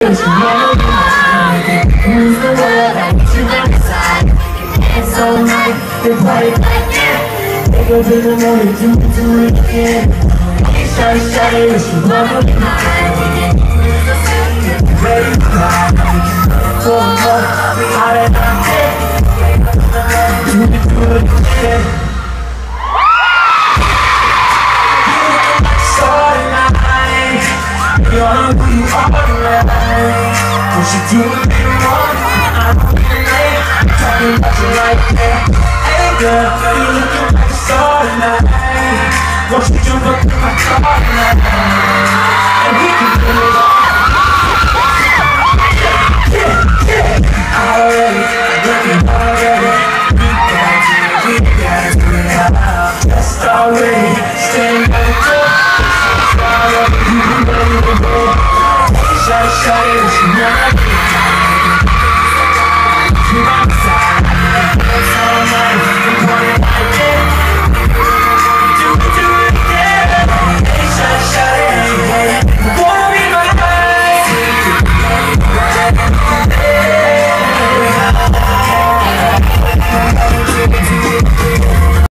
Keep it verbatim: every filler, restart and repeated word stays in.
Who's the world? I need you by my side. Dance all night, then party like that. Wake up in the morning, do it, do it again. Shawty, shawty, wish you love me tonight. Ready to ride, for more, hot and hot. Do it, do it again. You're who you are, right? What you doing, you want? I'm late, talking about you like that. Hey girl, you looking like a star tonight. Won't you jump up in my car tonight? And we can do it all. Yeah, yeah, already, looking already. We got to, we got to do it out. Just already, staying by the door. Shawty, shawty, what you want?